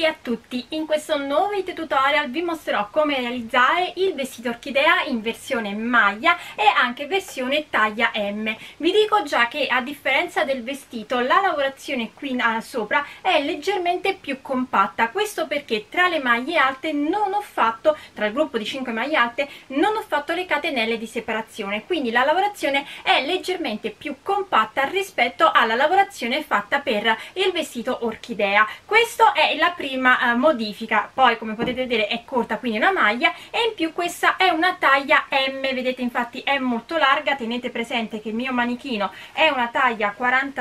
tutti e a tutti, in questo nuovo video tutorial vi mostrerò come realizzare il vestito orchidea in versione maglia e anche versione taglia M. Vi dico già che a differenza del vestito la lavorazione qui sopra è leggermente più compatta, questo perché tra le maglie alte non ho fatto, tra il gruppo di 5 maglie alte non ho fatto le catenelle di separazione, quindi la lavorazione è leggermente più compatta rispetto alla lavorazione fatta per il vestito orchidea. Questa è la prima modifica, poi come potete vedere è corta, quindi una maglia, e in più questa è una taglia M, vedete infatti è molto larga. Tenete presente che il mio manichino è una taglia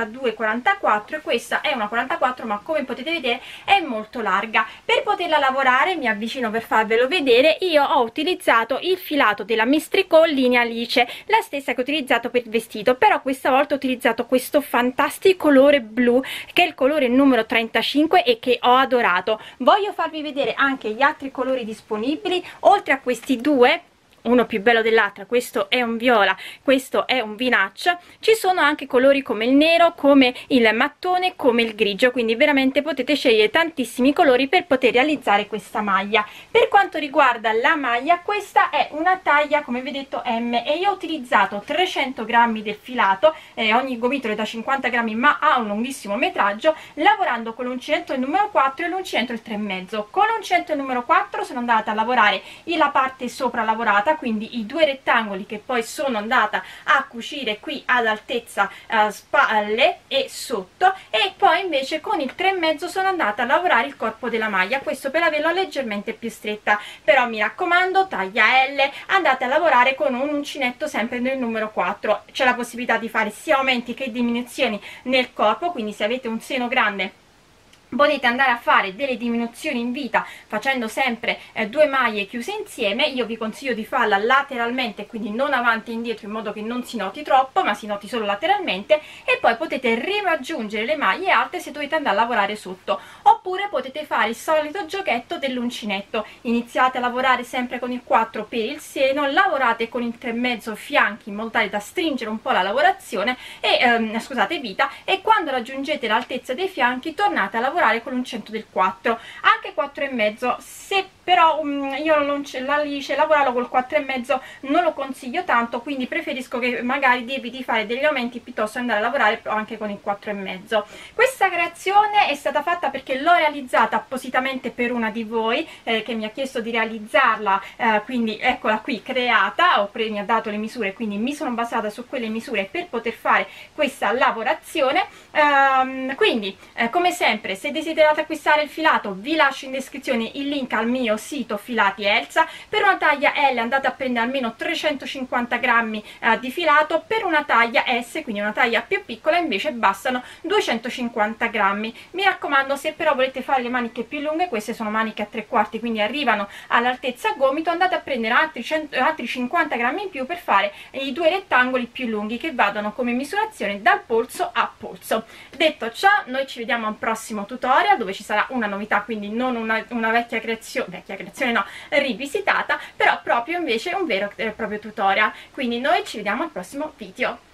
42-44 e questa è una 44, ma come potete vedere è molto larga. Per poterla lavorare, mi avvicino per farvelo vedere, io ho utilizzato il filato della Mistricot linea Alice, la stessa che ho utilizzato per il vestito, però questa volta ho utilizzato questo fantastico colore blu che è il colore numero 35 e che ho adorato. Voglio farvi vedere anche gli altri colori disponibili, oltre a questi due, uno più bello dell'altro. Questo è un viola, questo è un vinaccia. Ci sono anche colori come il nero, come il mattone, come il grigio, quindi veramente potete scegliere tantissimi colori per poter realizzare questa maglia. Per quanto riguarda la maglia, questa è una taglia come vedete M e io ho utilizzato 300 grammi del filato, ogni gomitolo è da 50 grammi ma ha un lunghissimo metraggio, lavorando con l'uncinetto il numero 4 e l'uncinetto il 3,5. Con l'uncinetto il numero 4 sono andata a lavorare la parte sopra lavorata, quindi i due rettangoli che poi sono andata a cucire qui ad altezza spalle e sotto, e poi invece con il 3,5 sono andata a lavorare il corpo della maglia, questo per averla leggermente più stretta. Però mi raccomando, taglia L, andate a lavorare con un uncinetto sempre nel numero 4, c'è la possibilità di fare sia aumenti che diminuzioni nel corpo, quindi se avete un seno grande potete andare a fare delle diminuzioni in vita facendo sempre due maglie chiuse insieme. Io vi consiglio di farla lateralmente, quindi non avanti e indietro, in modo che non si noti troppo ma si noti solo lateralmente, e poi potete raggiungere le maglie alte se dovete andare a lavorare sotto, oppure potete fare il solito giochetto dell'uncinetto. Iniziate a lavorare sempre con il 4 per il seno, lavorate con il 3,5 fianchi in modo tale da stringere un po' la lavorazione e scusate, vita, e quando raggiungete l'altezza dei fianchi tornate a lavorare con l'uncinetto del 4, anche 4,5. Se però io l'Alice lavorarlo col 4,5 non lo consiglio tanto, quindi preferisco che magari eviti fare degli aumenti piuttosto andare a lavorare anche con il 4,5. Questa creazione è stata fatta perché l'ho realizzata appositamente per una di voi che mi ha chiesto di realizzarla, quindi eccola qui creata, mi ha dato le misure, quindi mi sono basata su quelle misure per poter fare questa lavorazione. Quindi come sempre, se desiderate acquistare il filato vi lascio in descrizione il link al mio sito Filati Elsa. Per una taglia L andate a prendere almeno 350 grammi di filato, per una taglia S, quindi una taglia più piccola, invece bastano 250 grammi. Mi raccomando, se però volete fare le maniche più lunghe, queste sono maniche a 3/4, quindi arrivano all'altezza gomito, andate a prendere altri 50 grammi in più per fare i due rettangoli più lunghi che vadano come misurazione dal polso a polso. Detto ciò, noi ci vediamo al prossimo tutorial dove ci sarà una novità, quindi non una vecchia creazione no, rivisitata, però proprio invece un vero e proprio tutorial. Quindi noi ci vediamo al prossimo video.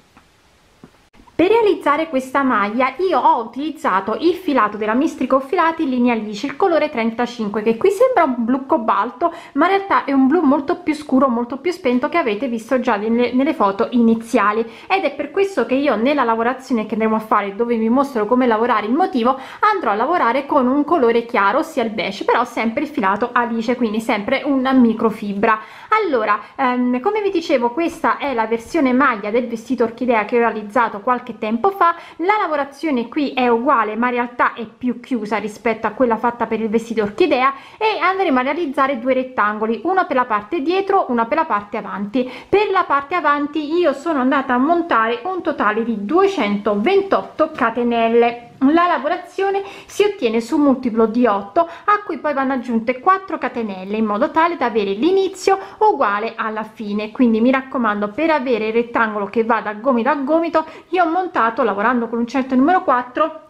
Per realizzare questa maglia io ho utilizzato il filato della Mistricot Filati linea Alice, il colore 35, che qui sembra un blu cobalto ma in realtà è un blu molto più scuro, molto più spento, che avete visto già nelle foto iniziali, ed è per questo che io nella lavorazione che andremo a fare, dove vi mostro come lavorare il motivo, andrò a lavorare con un colore chiaro, ossia il beige, però sempre il filato Alice, quindi sempre una microfibra. Allora, come vi dicevo, questa è la versione maglia del vestito orchidea che ho realizzato qualche tempo fa. La lavorazione qui è uguale ma in realtà è più chiusa rispetto a quella fatta per il vestito orchidea, e andremo a realizzare due rettangoli, uno per la parte dietro, uno per la parte avanti. Per la parte avanti io sono andata a montare un totale di 228 catenelle. La lavorazione si ottiene su un multiplo di 8 a cui poi vanno aggiunte 4 catenelle in modo tale da avere l'inizio uguale alla fine. Quindi mi raccomando, per avere il rettangolo che va da gomito a gomito, io ho montato, lavorando con l'uncinetto numero 4,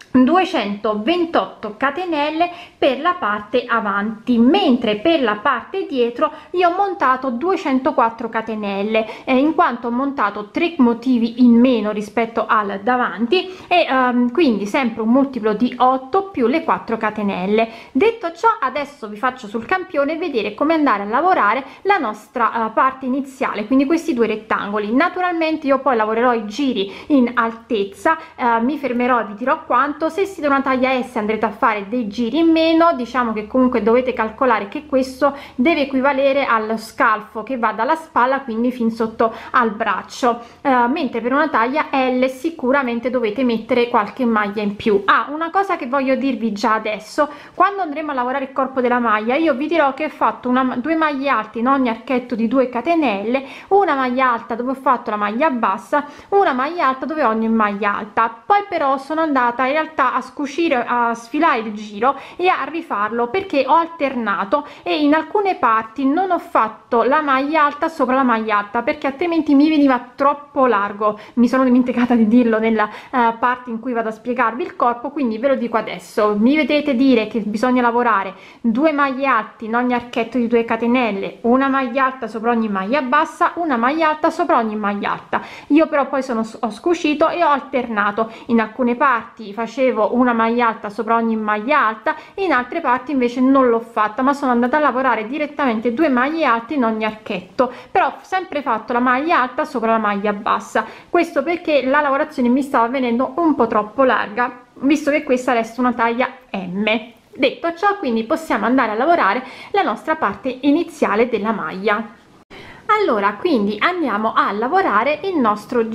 228 catenelle per la parte avanti, mentre per la parte dietro io ho montato 204 catenelle, in quanto ho montato 3 motivi in meno rispetto al davanti, e quindi sempre un multiplo di 8 più le 4 catenelle. Detto ciò, adesso vi faccio sul campione vedere come andare a lavorare la nostra parte iniziale, quindi questi due rettangoli. Naturalmente io poi lavorerò i giri in altezza, mi fermerò e vi dirò quanto. Se siete una taglia S andrete a fare dei giri in meno, diciamo che comunque dovete calcolare che questo deve equivalere allo scalfo che va dalla spalla, quindi fin sotto al braccio, mentre per una taglia L sicuramente dovete mettere qualche maglia in più. Una cosa che voglio dirvi già adesso: quando andremo a lavorare il corpo della maglia io vi dirò che ho fatto due maglie alte in ogni archetto di 2 catenelle, una maglia alta dove ho fatto la maglia bassa, una maglia alta dove ogni maglia alta. Poi però sono andata in realtà a scucire, a sfilare il giro e a rifarlo, perché ho alternato e in alcune parti non ho fatto la maglia alta sopra la maglia alta, perché altrimenti mi veniva troppo largo. Mi sono dimenticata di dirlo nella parte in cui vado a spiegarvi il corpo, quindi ve lo dico adesso. Mi vedete dire che bisogna lavorare 2 maglie alte in ogni archetto di 2 catenelle, una maglia alta sopra ogni maglia bassa, una maglia alta sopra ogni maglia alta. Io però poi ho scucito e ho alternato: in alcune parti facevo una maglia alta sopra ogni maglia alta, in altre parti invece non l'ho fatta, ma sono andata a lavorare direttamente 2 maglie alte in ogni archetto, però ho sempre fatto la maglia alta sopra la maglia bassa. Questo perché la lavorazione mi stava venendo un po' troppo larga, visto che questa resta una taglia M. Detto ciò, quindi possiamo andare a lavorare la nostra parte iniziale della maglia. Allora, quindi andiamo a lavorare i nostri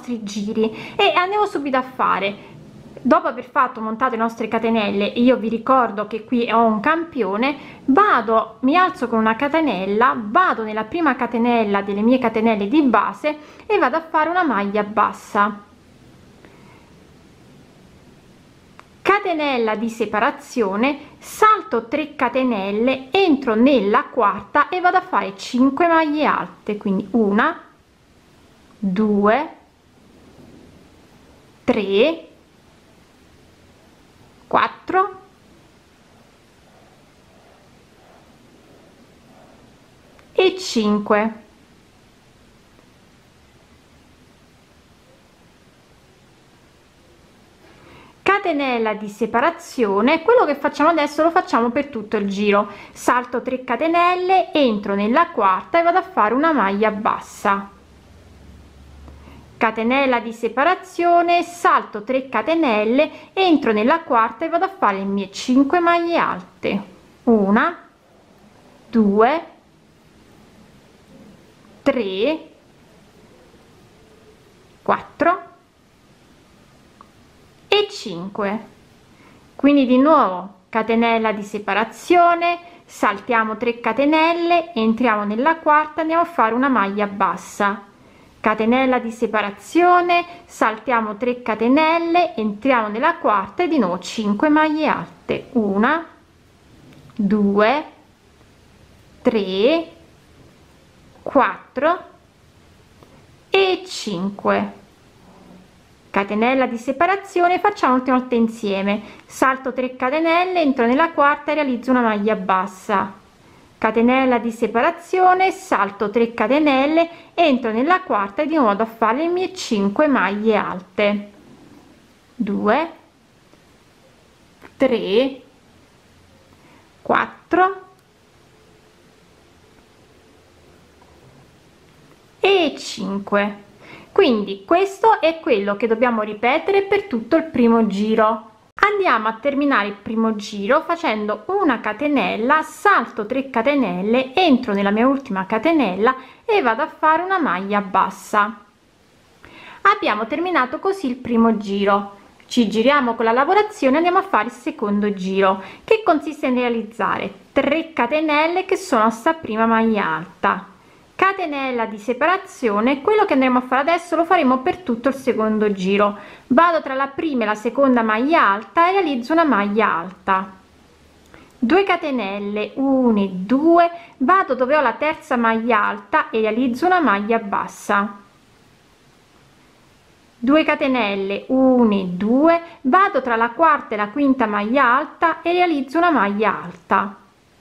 giri e andiamo subito a fare, dopo aver montato le nostre catenelle. Io vi ricordo che qui ho un campione, mi alzo con una catenella, vado nella prima catenella delle mie catenelle di base e vado a fare una maglia bassa, catenella di separazione, salto 3 catenelle, entro nella quarta e vado a fare 5 maglie alte, quindi 1, 2, 3, 4 e 5. Catenella di separazione. Quello che facciamo adesso lo facciamo per tutto il giro: salto 3 catenelle, entro nella quarta e vado a fare una maglia bassa, catenella di separazione, salto 3 catenelle, entro nella quarta e vado a fare le mie 5 maglie alte, 1, 2, 3, 4 e 5. Quindi di nuovo catenella di separazione, saltiamo 3 catenelle, entriamo nella quarta, andiamo a fare una maglia bassa, catenella di separazione, saltiamo 3 catenelle, entriamo nella quarta e di nuovo 5 maglie alte, 1, 2, 3, 4 e 5. Catenella di separazione, facciamo l'ultima volta insieme: salto 3 catenelle, entro nella quarta e realizzo una maglia bassa, catenella di separazione, salto 3 catenelle, entro nella quarta e di nuovo vado a fare le mie 5 maglie alte, 2, 3, 4 e 5. Quindi questo è quello che dobbiamo ripetere per tutto il primo giro. Andiamo a terminare il primo giro facendo una catenella, salto 3 catenelle, entro nella mia ultima catenella e vado a fare una maglia bassa. Abbiamo terminato così il primo giro. Ci giriamo con la lavorazione, andiamo a fare il secondo giro, che consiste nel realizzare 3 catenelle che sono sta prima maglia alta, catenella di separazione. Quello che andremo a fare adesso lo faremo per tutto il secondo giro. Vado tra la prima e la seconda maglia alta e realizzo una maglia alta, 2 catenelle, 1 e 2, vado dove ho la terza maglia alta e realizzo una maglia bassa, 2 catenelle, 1 e 2, vado tra la quarta e la quinta maglia alta e realizzo una maglia alta,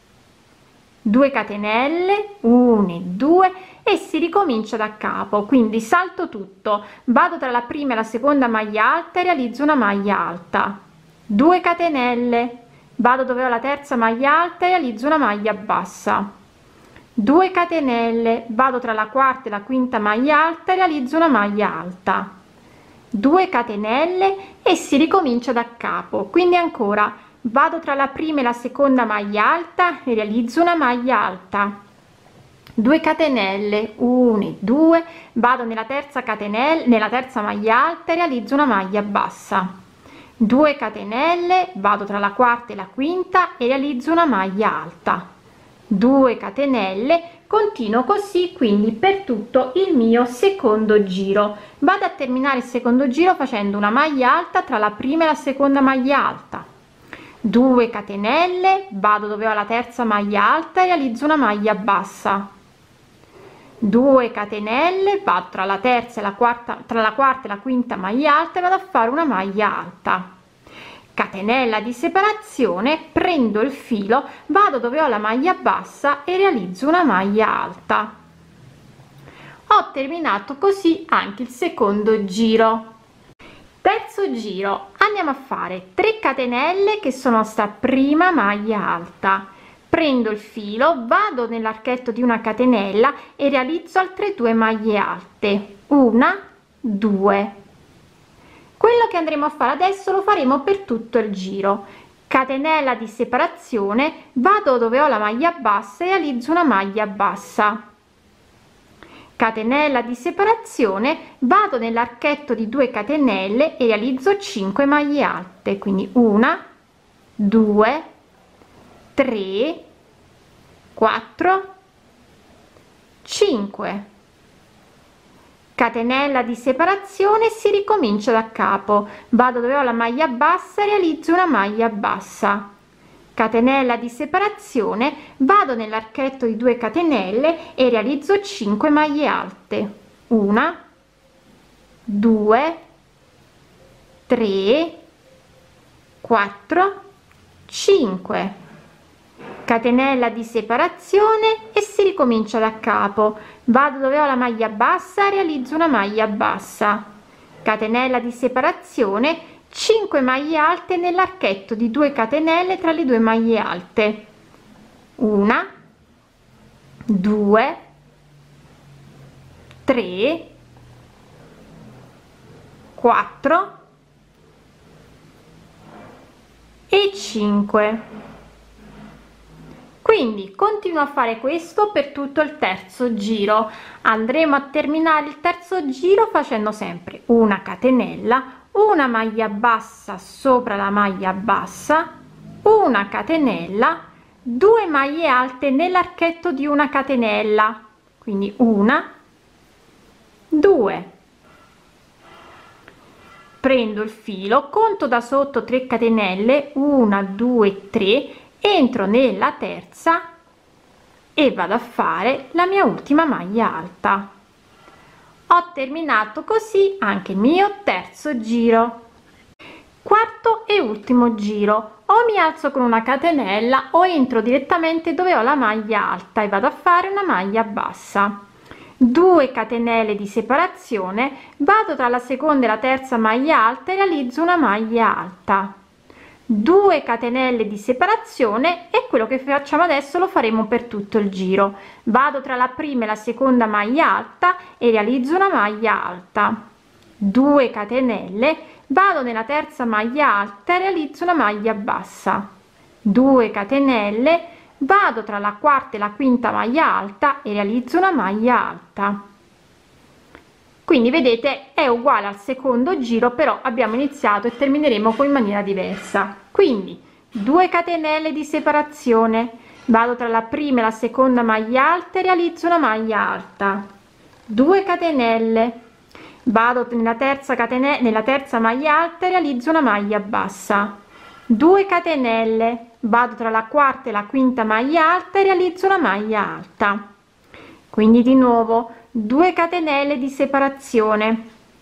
2 catenelle, 1 e 2 e si ricomincia da capo. Quindi salto tutto, vado tra la prima e la seconda maglia alta e realizzo una maglia alta, 2 catenelle, vado dove ho la terza maglia alta e realizzo una maglia bassa, 2 catenelle, vado tra la quarta e la quinta maglia alta e realizzo una maglia alta, 2 catenelle e si ricomincia da capo. Quindi ancora vado tra la prima e la seconda maglia alta e realizzo una maglia alta, 2 catenelle, 1 e 2, vado nella terza catenella, nella terza maglia alta e realizzo una maglia bassa, 2 catenelle, vado tra la quarta e la quinta e realizzo una maglia alta, 2 catenelle, continuo così quindi per tutto il mio secondo giro. Vado a terminare il secondo giro facendo una maglia alta tra la prima e la seconda maglia alta, 2 catenelle, vado dove ho la terza maglia alta e realizzo una maglia bassa, 2 catenelle, vado tra la terza e la quarta, tra la quarta e la quinta maglia alta e vado a fare una maglia alta, catenella di separazione, prendo il filo, vado dove ho la maglia bassa e realizzo una maglia alta. Ho terminato così anche il secondo giro. Terzo giro, andiamo a fare 3 catenelle che sono sta prima maglia alta, prendo il filo, vado nell'archetto di una catenella e realizzo altre 2 maglie alte, 1 2. Quello che andremo a fare adesso lo faremo per tutto il giro. Catenella di separazione, vado dove ho la maglia bassa e realizzo una maglia bassa, catenella di separazione, vado nell'archetto di 2 catenelle e realizzo 5 maglie alte, quindi 1 2 3 4 5, catenella di separazione, si ricomincia da capo, vado dove ho la maglia bassa e realizzo una maglia bassa, catenella di separazione, vado nell'archetto di 2 catenelle e realizzo 5 maglie alte, 1 2 3 4 5, catenella di separazione e si ricomincia da capo, vado dove ho la maglia bassa, realizzo una maglia bassa, catenella di separazione, 5 maglie alte nell'archetto di 2 catenelle tra le 2 maglie alte, 1 2 3 4 e 5. Quindi continuo a fare questo per tutto il terzo giro. Andremo a terminare il terzo giro facendo sempre una catenella, una maglia bassa sopra la maglia bassa, una catenella, 2 maglie alte nell'archetto di una catenella, quindi 1 2, prendo il filo, conto da sotto 3 catenelle, 1 2 3, entro nella terza e vado a fare la mia ultima maglia alta. Ho terminato così anche il mio terzo giro. Quarto e ultimo giro, o mi alzo con una catenella o entro direttamente dove ho la maglia alta e vado a fare una maglia bassa, 2 catenelle di separazione, vado tra la seconda e la terza maglia alta e realizzo una maglia alta, 2 catenelle di separazione, e quello che facciamo adesso lo faremo per tutto il giro. Vado tra la prima e la seconda maglia alta e realizzo una maglia alta, 2 catenelle, vado nella terza maglia alta e realizzo una maglia bassa, 2 catenelle, vado tra la quarta e la quinta maglia alta e realizzo una maglia alta. Quindi vedete è uguale al secondo giro, però abbiamo iniziato e termineremo in maniera diversa. Quindi 2 catenelle di separazione, vado tra la prima e la seconda maglia alta e realizzo una maglia alta, 2 catenelle, vado nella terza maglia alta e realizzo una maglia bassa, 2 catenelle, vado tra la quarta e la quinta maglia alta e realizzo una maglia alta. Quindi di nuovo 2 catenelle di separazione,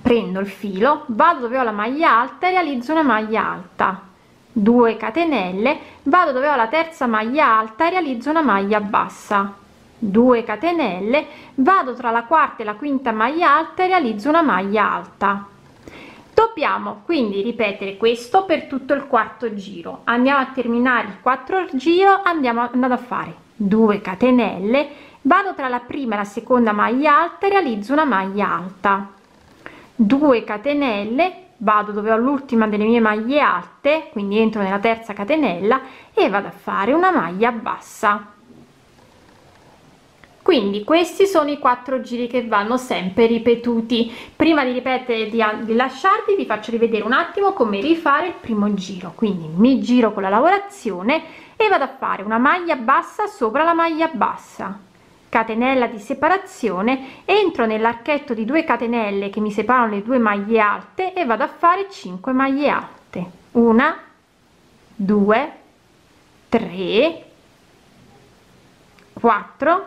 prendo il filo, vado dove ho la maglia alta e realizzo una maglia alta, 2 catenelle, vado dove ho la terza maglia alta e realizzo una maglia bassa, 2 catenelle, vado tra la quarta e la quinta maglia alta e realizzo una maglia alta. Dobbiamo quindi ripetere questo per tutto il quarto giro. Andiamo a terminare il quarto giro, andando a fare 2 catenelle, vado tra la prima e la seconda maglia alta e realizzo una maglia alta, 2 catenelle, vado dove ho l'ultima delle mie maglie alte, quindi entro nella terza catenella e vado a fare una maglia bassa. Quindi questi sono i 4 giri che vanno sempre ripetuti. Prima di ripetere di lasciarvi, vi faccio rivedere un attimo come rifare il primo giro. Quindi mi giro con la lavorazione e vado a fare una maglia bassa sopra la maglia bassa, catenella di separazione, entro nell'archetto di 2 catenelle che mi separano le 2 maglie alte e vado a fare 5 maglie alte, 1 2 3 4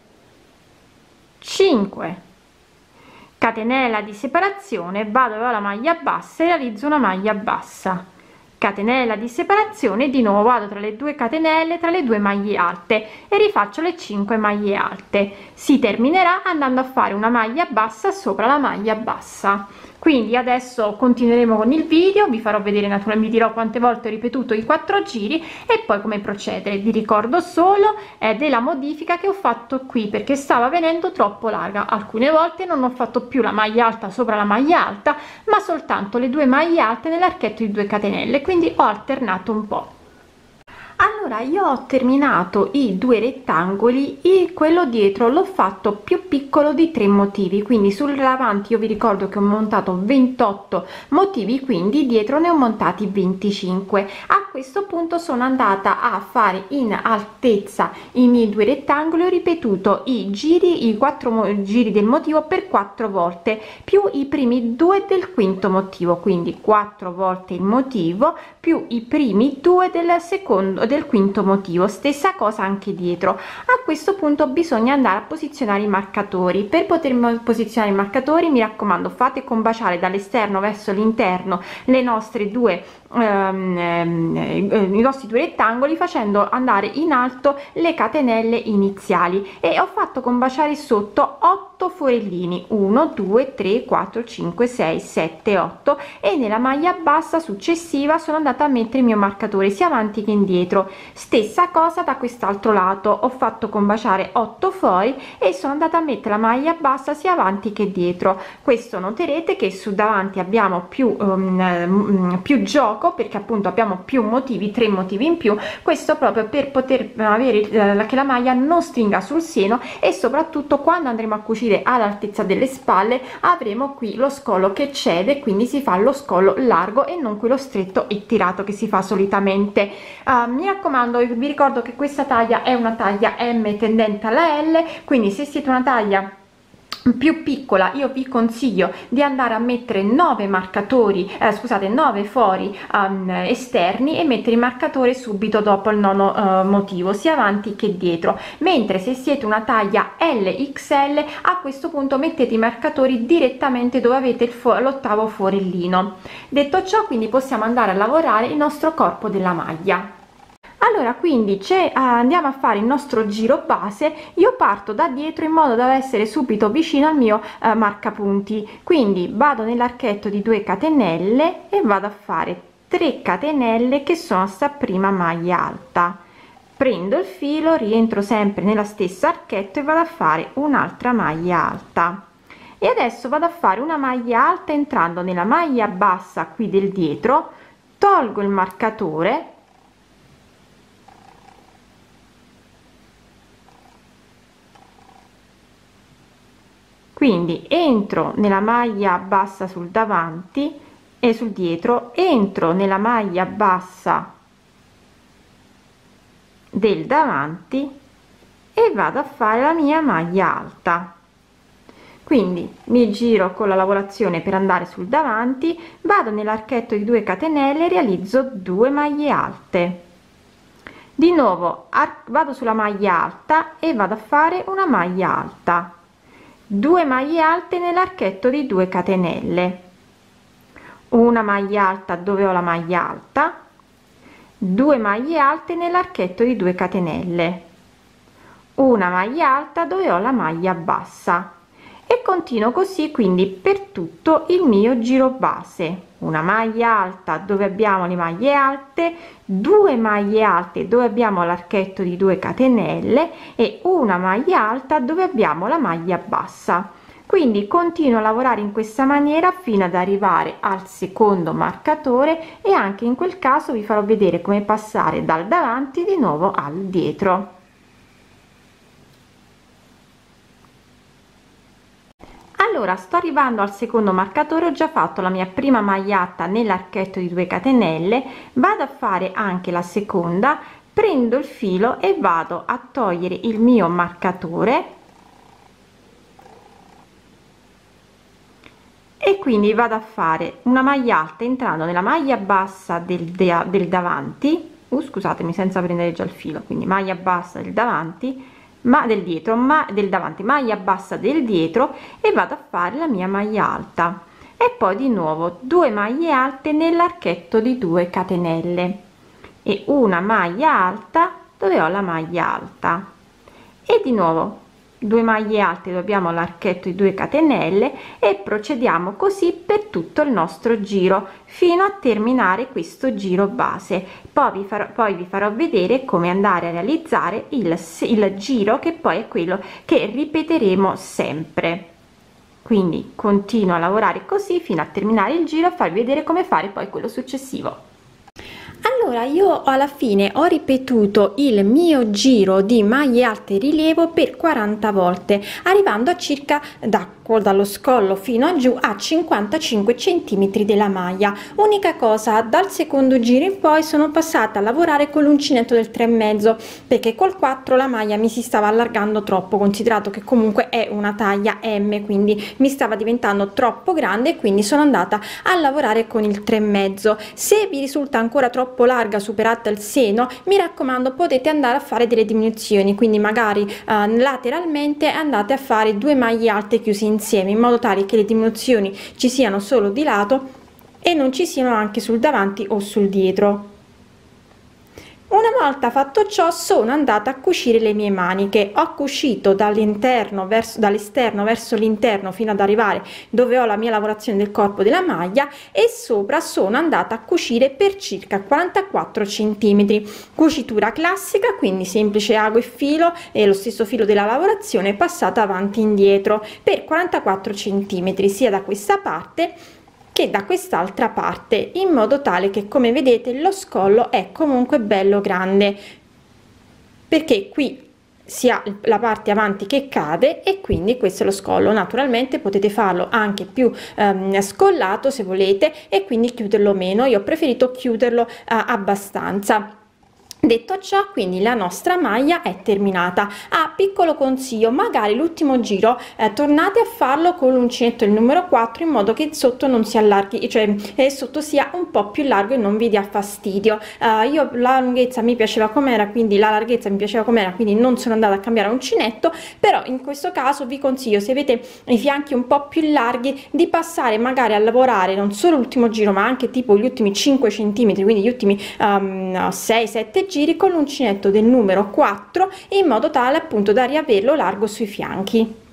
5, catenella di separazione, vado dove ho la maglia bassa e realizzo una maglia bassa, catenella di separazione, di nuovo vado tra le 2 catenelle tra le 2 maglie alte e rifaccio le 5 maglie alte. Si terminerà andando a fare una maglia bassa sopra la maglia bassa. Quindi adesso continueremo con il video, vi farò vedere, naturalmente vi dirò quante volte ho ripetuto i 4 giri e poi come procedere. Vi ricordo solo della modifica che ho fatto qui, perché stava venendo troppo larga. Alcune volte non ho fatto più la maglia alta sopra la maglia alta, ma soltanto le 2 maglie alte nell'archetto di 2 catenelle, quindi ho alternato un po'. Allora, io ho terminato i 2 rettangoli e quello dietro l'ho fatto più piccolo di 3 motivi, quindi sul davanti io vi ricordo che ho montato 28 motivi, quindi dietro ne ho montati 25. A questo punto sono andata a fare in altezza i miei 2 rettangoli, ho ripetuto i 4 giri del motivo per 4 volte più i primi 2 del quinto motivo, quindi 4 volte il motivo più i primi 2 del quinto motivo. Stessa cosa anche dietro. A questo punto bisogna andare a posizionare i marcatori. Per poter posizionare i marcatori, mi raccomando, fate combaciare dall'esterno verso l'interno le nostre i nostri 2 rettangoli, facendo andare in alto le catenelle iniziali, e ho fatto combaciare sotto 8 forellini, 1 2 3 4 5 6 7 8, e nella maglia bassa successiva sono andata a mettere il mio marcatore sia avanti che indietro. Stessa cosa da quest'altro lato, ho fatto combaciare 8 fori e sono andata a mettere la maglia bassa sia avanti che dietro. Questo noterete che su davanti abbiamo più gioco, perché appunto abbiamo più motivi, 3 motivi in più, questo proprio per poter avere che la maglia non stringa sul seno, e soprattutto quando andremo a cucire all'altezza delle spalle avremo qui lo scollo che cede, quindi si fa lo scollo largo e non quello stretto e tirato che si fa solitamente. Mi raccomando, vi ricordo che questa taglia è una taglia M tendente alla L, quindi se siete una taglia più piccola io vi consiglio di andare a mettere 9 marcatori, scusate, 9 fori esterni, e mettere il marcatore subito dopo il nono motivo, sia avanti che dietro. Mentre se siete una taglia LXL, a questo punto mettete i marcatori direttamente dove avete l'ottavo forellino. Detto ciò, quindi possiamo andare a lavorare il nostro corpo della maglia. Allora, quindi andiamo a fare il nostro giro base. Io parto da dietro in modo da essere subito vicino al mio marcapunti, quindi vado nell'archetto di 2 catenelle e vado a fare 3 catenelle che sono sta prima maglia alta, prendo il filo, rientro sempre nella stessa archetto e vado a fare un'altra maglia alta, e adesso vado a fare una maglia alta entrando nella maglia bassa qui del dietro, tolgo il marcatore, quindi entro nella maglia bassa sul davanti e sul dietro, entro nella maglia bassa del davanti e vado a fare la mia maglia alta. Quindi mi giro con la lavorazione per andare sul davanti, vado nell'archetto di 2 catenelle, realizzo 2 maglie alte, di nuovo vado sulla maglia alta e vado a fare una maglia alta, 2 maglie alte nell'archetto di 2 catenelle, una maglia alta dove ho la maglia alta, 2 maglie alte nell'archetto di 2 catenelle, una maglia alta dove ho la maglia bassa e continuo così, quindi per tutto il mio giro base. Una maglia alta dove abbiamo le maglie alte, 2 maglie alte dove abbiamo l'archetto di 2 catenelle e una maglia alta dove abbiamo la maglia bassa. Quindi continuo a lavorare in questa maniera fino ad arrivare al secondo marcatore, e anche in quel caso vi farò vedere come passare dal davanti di nuovo al dietro. Allora, sto arrivando al secondo marcatore, ho già fatto la mia prima magliata nell'archetto di 2 catenelle, vado a fare anche la seconda, prendo il filo e vado a togliere il mio marcatore e quindi vado a fare una maglia alta entrando nella maglia bassa del davanti, scusatemi, senza prendere già il filo, quindi maglia bassa del davanti, ma del dietro, ma del davanti, maglia bassa del dietro, e vado a fare la mia maglia alta e poi di nuovo 2 maglie alte nell'archetto di 2 catenelle e una maglia alta dove ho la maglia alta e di nuovo 2 maglie alte dove abbiamo l'archetto di 2 catenelle, e procediamo così per tutto il nostro giro fino a terminare questo giro base. Poi vi farò vedere come andare a realizzare il giro, che poi è quello che ripeteremo sempre. Quindi continuo a lavorare così fino a terminare il giro, a farvi vedere come fare poi quello successivo. Allora, io alla fine ho ripetuto il mio giro di maglie alte rilievo per 40 volte, arrivando a circa dallo scollo fino a giù a 55 centimetri della maglia. Unica cosa, dal secondo giro in poi sono passata a lavorare con l'uncinetto del 3,5, perché col 4 la maglia mi si stava allargando troppo, considerato che comunque è una taglia M, quindi mi stava diventando troppo grande, e quindi sono andata a lavorare con il 3,5. Se vi risulta ancora troppo larga, superata il seno, mi raccomando, potete andare a fare delle diminuzioni, quindi magari lateralmente andate a fare 2 maglie alte chiuse insieme, in modo tale che le diminuzioni ci siano solo di lato e non ci siano anche sul davanti o sul dietro. Una volta fatto ciò, sono andata a cucire le mie maniche. Ho cucito dall'esterno verso l'interno fino ad arrivare dove ho la mia lavorazione del corpo della maglia, e sopra sono andata a cucire per circa 44 centimetri. Cucitura classica, quindi semplice ago e filo, e lo stesso filo della lavorazione passata avanti e indietro per 44 centimetri, sia da questa parte che da quest'altra parte, in modo tale che, come vedete, lo scollo è comunque bello grande, perché qui si ha la parte avanti che cade, e quindi questo è lo scollo. Naturalmente potete farlo anche più scollato se volete, e quindi chiuderlo meno. Io ho preferito chiuderlo abbastanza. Detto ciò, quindi la nostra maglia è terminata. Piccolo consiglio, magari l'ultimo giro tornate a farlo con l'uncinetto il numero 4, in modo che sotto non si allarghi, cioè sotto sia un po' più largo e non vi dia fastidio. Io la lunghezza mi piaceva com'era, quindi la larghezza mi piaceva com'era, quindi non sono andata a cambiare uncinetto. Però in questo caso vi consiglio, se avete i fianchi un po' più larghi, di passare magari a lavorare non solo l'ultimo giro, ma anche tipo gli ultimi 5 centimetri, quindi gli ultimi 6-7 giri con l'uncinetto del numero 4, in modo tale appunto da riaverlo largo sui fianchi.